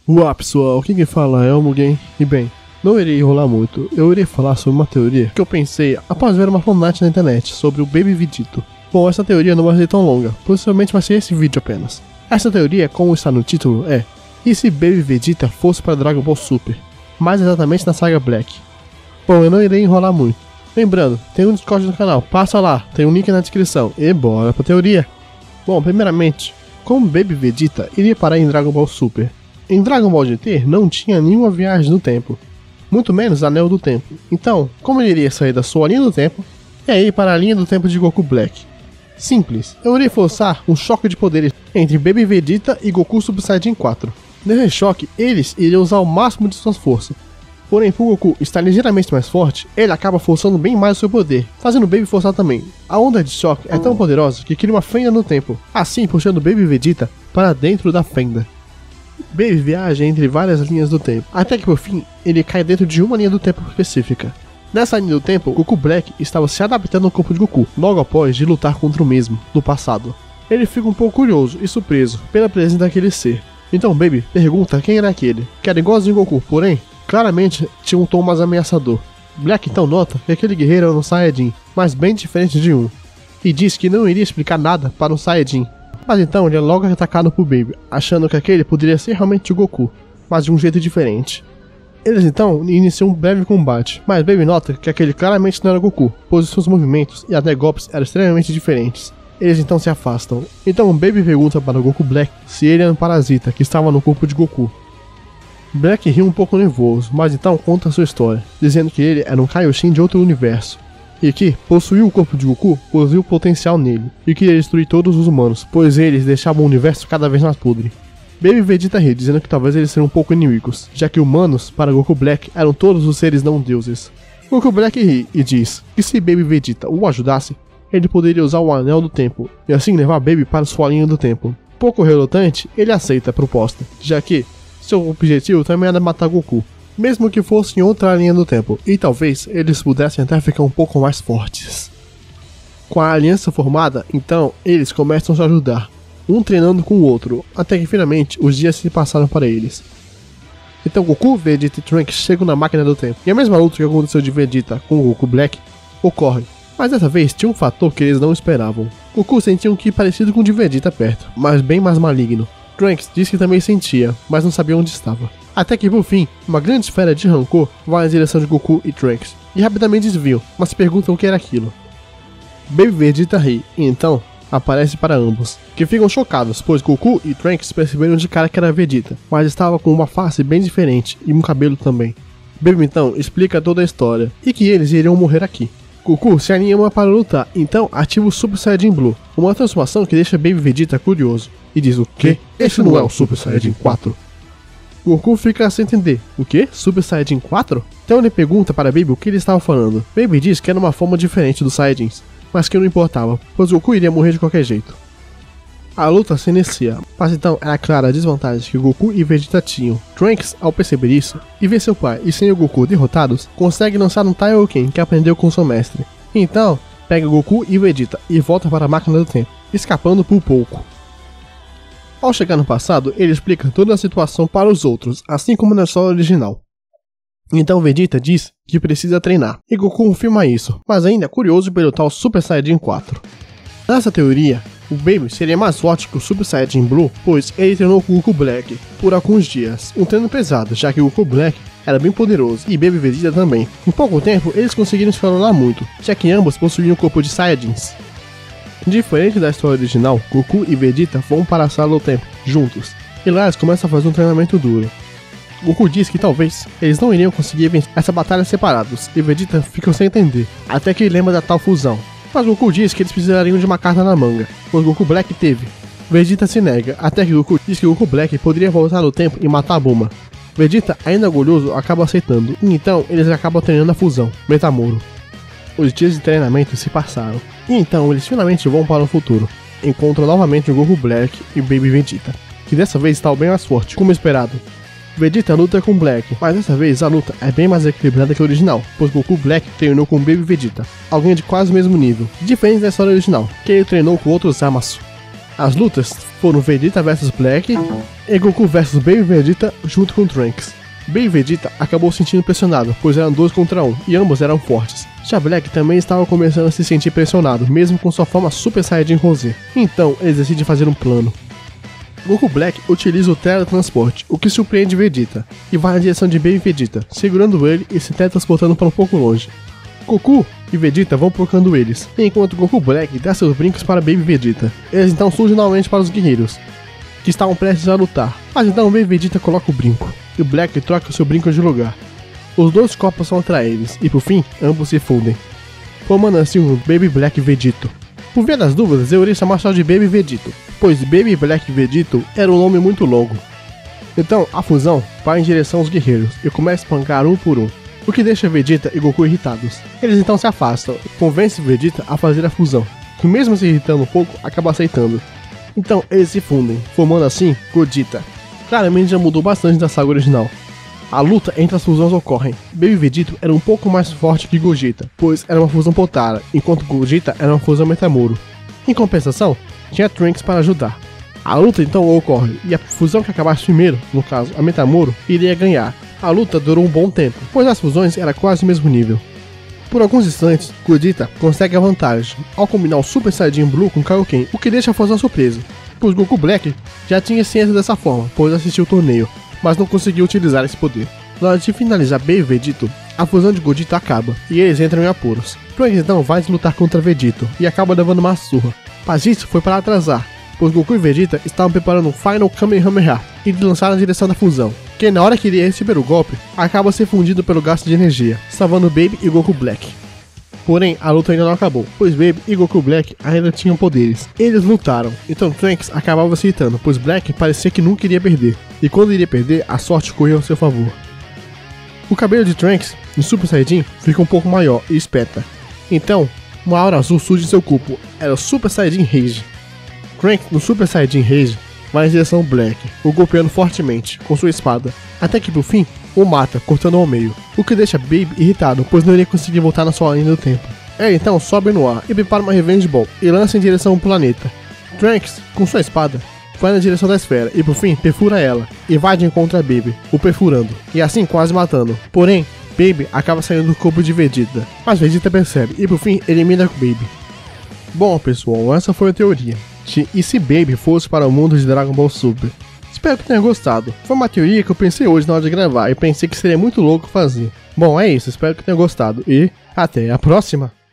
Olá pessoal, quem fala é o Mugen. E bem, não irei enrolar muito, eu irei falar sobre uma teoria que eu pensei após ver uma fanart na internet sobre o Baby Vegito. Bom, essa teoria não vai ser tão longa, possivelmente vai ser esse vídeo apenas. Essa teoria, como está no título, é: e se Baby Vegeta fosse para Dragon Ball Super? Mais exatamente na saga Black. Bom, eu não irei enrolar muito. Lembrando, tem um Discord no canal, passa lá, tem um link na descrição. E bora pra teoria. Bom, primeiramente, como Baby Vegeta iria parar em Dragon Ball Super? Em Dragon Ball GT não tinha nenhuma viagem no tempo, muito menos Anel do Tempo. Então, como ele iria sair da sua linha do tempo e aí para a linha do tempo de Goku Black? Simples, eu irei forçar um choque de poderes entre Baby Vegeta e Goku Super Saiyajin 4. Nesse choque, eles iriam usar o máximo de suas forças. Porém, por Goku estar ligeiramente mais forte, ele acaba forçando bem mais o seu poder, fazendo o Baby forçar também. A onda de choque é tão poderosa que cria uma fenda no tempo, assim puxando Baby Vegeta para dentro da fenda. Baby viaja entre várias linhas do tempo, até que por fim, ele cai dentro de uma linha do tempo específica. Nessa linha do tempo, Goku Black estava se adaptando ao corpo de Goku, logo após de lutar contra o mesmo, no passado. Ele fica um pouco curioso e surpreso pela presença daquele ser. Então Baby pergunta quem era aquele, que era igualzinho Goku, porém, claramente tinha um tom mais ameaçador. Black então nota que aquele guerreiro era um Saiyajin, mas bem diferente de um, e diz que não iria explicar nada para um Saiyajin. Mas então ele é logo atacado por Baby, achando que aquele poderia ser realmente o Goku, mas de um jeito diferente. Eles então iniciam um breve combate, mas Baby nota que aquele claramente não era Goku, pois os seus movimentos e até golpes eram extremamente diferentes. Eles então se afastam. Então Baby pergunta para o Goku Black se ele era um parasita que estava no corpo de Goku. Black ri um pouco nervoso, mas então conta sua história, dizendo que ele era um Kaioshin de outro universo, e que possuir o corpo de Goku possuía o potencial nele, e queria destruir todos os humanos, pois eles deixavam o universo cada vez mais podre. Baby Vegeta ri, dizendo que talvez eles seriam um pouco inimigos, já que humanos, para Goku Black, eram todos os seres não deuses. Goku Black ri e diz que se Baby Vegeta o ajudasse, ele poderia usar o Anel do Tempo, e assim levar Baby para sua linha do tempo. Pouco relutante, ele aceita a proposta, já que seu objetivo também era matar Goku, mesmo que fosse em outra linha do tempo, e talvez eles pudessem até ficar um pouco mais fortes. Com a aliança formada, então, eles começam a se ajudar, um treinando com o outro, até que finalmente os dias se passaram para eles. Então Goku, Vegeta e Trunks chegam na máquina do tempo, e a mesma luta que aconteceu de Vegeta com Goku Black ocorre, mas dessa vez tinha um fator que eles não esperavam. Goku sentia um ki parecido com o de Vegeta perto, mas bem mais maligno. Trunks disse que também sentia, mas não sabia onde estava. Até que por fim, uma grande esfera de rancor vai na direção de Goku e Trunks, e rapidamente desviam, mas se perguntam o que era aquilo. Baby Vegeta ri, e então aparece para ambos, que ficam chocados, pois Goku e Trunks perceberam de cara que era Vegeta, mas estava com uma face bem diferente e um cabelo também. Baby então explica toda a história, e que eles iriam morrer aqui. Goku se anima para lutar, então ativa o Super Saiyajin Blue, uma transformação que deixa Baby Vegeta curioso, e diz: o quê? Esse não é o Super Saiyajin 4? Goku fica sem entender. O que? Super Saiyajin 4? Então ele pergunta para Baby o que ele estava falando. Baby diz que era uma forma diferente dos Saiyajins, mas que não importava, pois Goku iria morrer de qualquer jeito. A luta se inicia, mas então era clara a desvantagem que Goku e Vegeta tinham. Trunks, ao perceber isso, e ver seu pai e sem o Goku derrotados, consegue lançar um Taioken que aprendeu com seu mestre. Então, pega Goku e Vegeta e volta para a máquina do tempo, escapando por pouco. Ao chegar no passado, ele explica toda a situação para os outros, assim como na história original. Então Vegeta diz que precisa treinar, e Goku confirma isso, mas ainda é curioso pelo tal Super Saiyajin 4. Nessa teoria, o Baby seria mais forte que o Super Saiyajin Blue, pois ele treinou com o Goku Black por alguns dias, um treino pesado, já que o Goku Black era bem poderoso e Baby Vegeta também. Em pouco tempo, eles conseguiram escalonar muito, já que ambos possuíam o corpo de Saiyajins. Diferente da história original, Goku e Vegeta vão para a sala do tempo, juntos, e lá eles começam a fazer um treinamento duro. Goku diz que talvez eles não iriam conseguir vencer essa batalha separados, e Vegeta fica sem entender, até que ele lembra da tal fusão. Mas Goku diz que eles precisariam de uma carta na manga, pois Goku Black teve. Vegeta se nega, até que Goku diz que Goku Black poderia voltar no tempo e matar a Bulma. Vegeta, ainda orgulhoso, acaba aceitando, e então eles acabam treinando a fusão, Metamoro. Os dias de treinamento se passaram, e então eles finalmente vão para o futuro. Encontram novamente o Goku Black e Baby Vegeta, que dessa vez está bem mais forte, como esperado. Vegeta luta com Black, mas dessa vez a luta é bem mais equilibrada que a original, pois Goku Black treinou com Baby Vegeta, alguém de quase o mesmo nível, diferente da história original, que ele treinou com outros Zamasu. As lutas foram Vegeta vs Black e Goku vs Baby Vegeta junto com Trunks. Baby Vegeta acabou se sentindo pressionado, pois eram 2 contra 1 e ambos eram fortes. Já Black também estava começando a se sentir pressionado, mesmo com sua forma Super Saiyajin Rosé. Então ele decide fazer um plano. Goku Black utiliza o teletransporte, o que surpreende Vegeta, e vai na direção de Baby Vegeta, segurando ele e se teletransportando para um pouco longe. Goku e Vegeta vão procurando eles, enquanto Goku Black dá seus brincos para Baby Vegeta. Eles então surgem novamente para os guerreiros, que estavam prestes a lutar, mas então Baby Vegeta coloca o brinco, e o Black troca seu brinco de lugar. Os 2 corpos são atraídos, e por fim, ambos se fundem, formando assim o Baby Black Vegito. Por via das dúvidas, eu iria chamar só de Baby Vegito, pois Baby Black Vegito era um nome muito longo. Então, a fusão vai em direção aos guerreiros, e começa a espancar um por um, o que deixa Vegeta e Goku irritados. Eles então se afastam, e convencem Vegeta a fazer a fusão, que mesmo se irritando um pouco, acaba aceitando. Então eles se fundem, formando assim Gogeta. Claramente já mudou bastante da saga original. A luta entre as fusões ocorre. Baby Vegeta era um pouco mais forte que Gogeta, pois era uma fusão Potara, enquanto Gogeta era uma fusão Metamoro. Em compensação, tinha Trunks para ajudar. A luta então ocorre, e a fusão que acabasse primeiro, no caso a Metamoro, iria ganhar. A luta durou um bom tempo, pois as fusões eram quase o mesmo nível. Por alguns instantes, Gogeta consegue a vantagem, ao combinar o Super Saiyajin Blue com Kaioken, o que deixa a fusão surpresa, pois Goku Black já tinha ciência dessa forma, pois assistiu o torneio, mas não conseguiu utilizar esse poder. Na hora de finalizar Baby Vegito, a fusão de Gogeta acaba, e eles entram em apuros. Trunks então vai lutar contra Vegito, e acaba levando uma surra, mas isso foi para atrasar, pois Goku e Vegeta estavam preparando um Final Kamehameha e de lançar na direção da fusão, que na hora que iria receber o golpe, acaba se fundindo pelo gasto de energia, salvando Baby e Goku Black. Porém, a luta ainda não acabou, pois Baby e Goku Black ainda tinham poderes. Eles lutaram, então Trunks acabava se irritando, pois Black parecia que nunca iria perder, e quando iria perder, a sorte corria ao seu favor. O cabelo de Trunks, no Super Saiyajin, fica um pouco maior e espeta. Então, uma aura azul surge em seu corpo, era o Super Saiyajin Rage. Trunks, no Super Saiyajin Rage, vai em direção ao Black, o golpeando fortemente com sua espada, até que por fim, o mata, cortando ao meio, o que deixa Baby irritado, pois não iria conseguir voltar na sua linha do tempo. Ele então sobe no ar e prepara uma Revenge Ball e lança em direção ao planeta. Trunks, com sua espada, vai na direção da esfera e por fim perfura ela, e vai de encontro a Baby, o perfurando, e assim quase matando. Porém, Baby acaba saindo do corpo de Vegeta, mas Vegeta percebe e por fim elimina Baby. Bom pessoal, essa foi a teoria. E se Baby fosse para o mundo de Dragon Ball Super? Espero que tenha gostado. Foi uma teoria que eu pensei hoje na hora de gravar e pensei que seria muito louco fazer. Bom, é isso, espero que tenha gostado e até a próxima!